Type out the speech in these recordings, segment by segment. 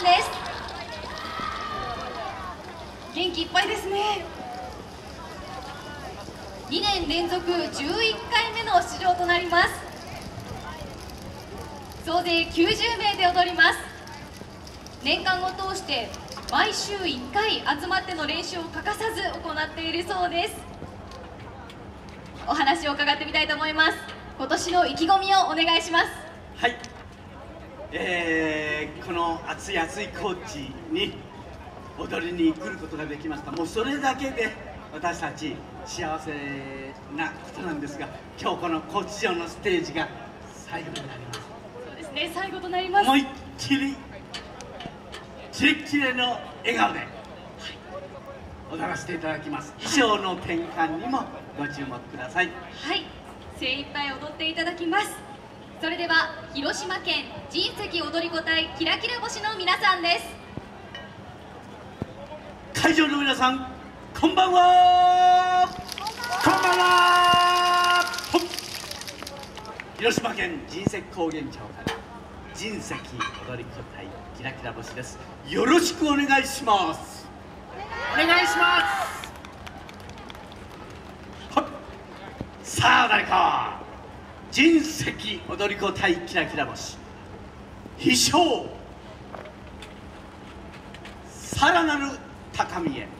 んです。元気いっぱいですね。2年連続11回目の出場となります。総勢90名で踊ります。年間を通して毎週1回集まっての練習を欠かさず行っているそうです。お話を伺ってみたいと思います。今年の意気込みをお願いします。 はい、この暑い高知に踊りに来ることができました。もうそれだけで私たち幸せなことなんですが、今日この高知城のステージが最後になります。 そうですね、最後となります。 思いっきりキレッキレの笑顔で踊らせていただきます。衣装の転換にもご注目ください。 はい、精一杯踊っていただきます。それでは広島県神石踊り子隊キラキラ星の皆さんです。 会場の皆さん、こんばんは。こんばんは。広島県神石高原町から神石踊り子隊キラキラ星です。よろしくお願いします。お願いします。さあ誰か、神石踊り子隊キラキラ星、飛翔さらなる高みへ。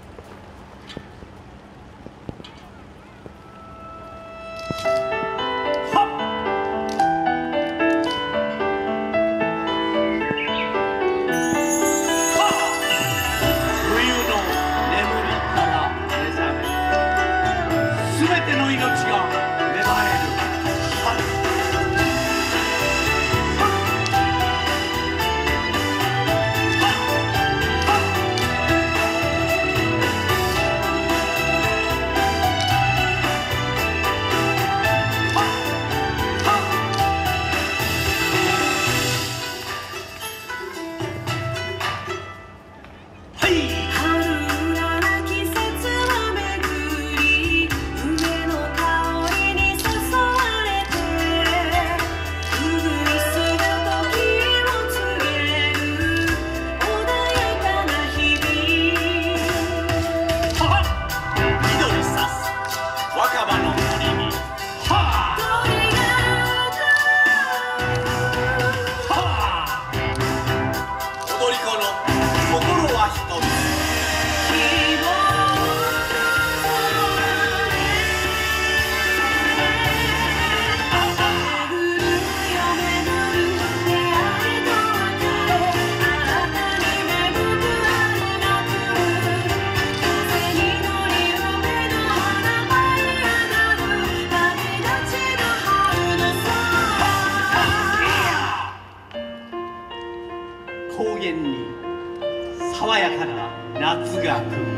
高原に爽やかな夏が来る。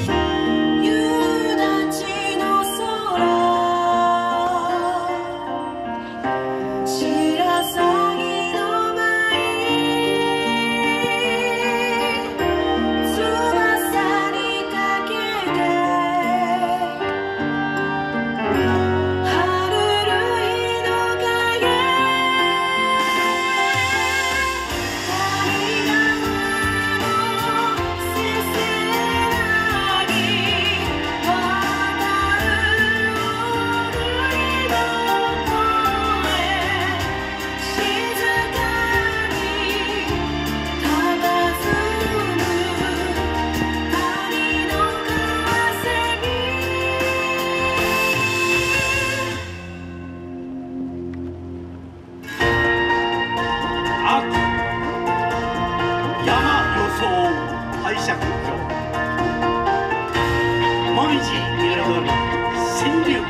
拝借橋もみじ彩る川柳。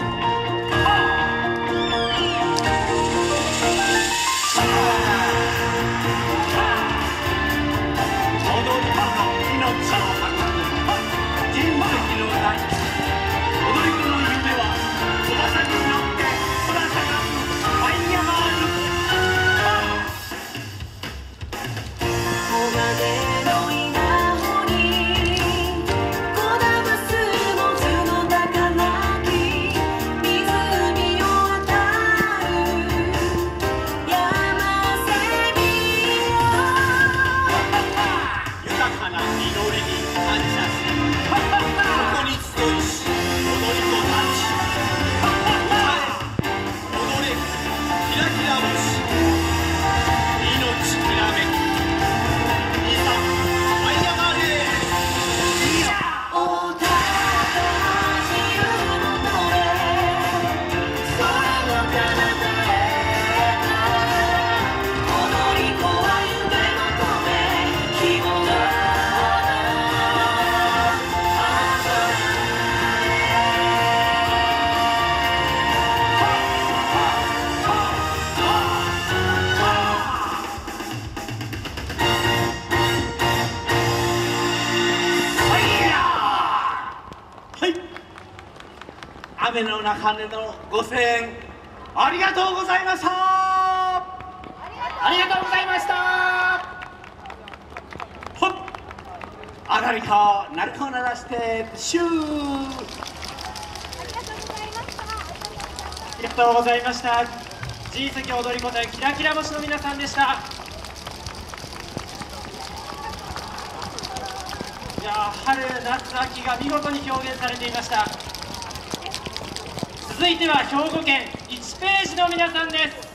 雨の中でのご声援ありがとうございました。 ありがとうございました。 ほっ、上がりか鳴子を鳴らしてシュー。 ありがとうございました。G 席踊り子隊キラキラ星の皆さんでした。いや春夏秋が見事に表現されていました。続いては兵庫県1ページの皆さんです。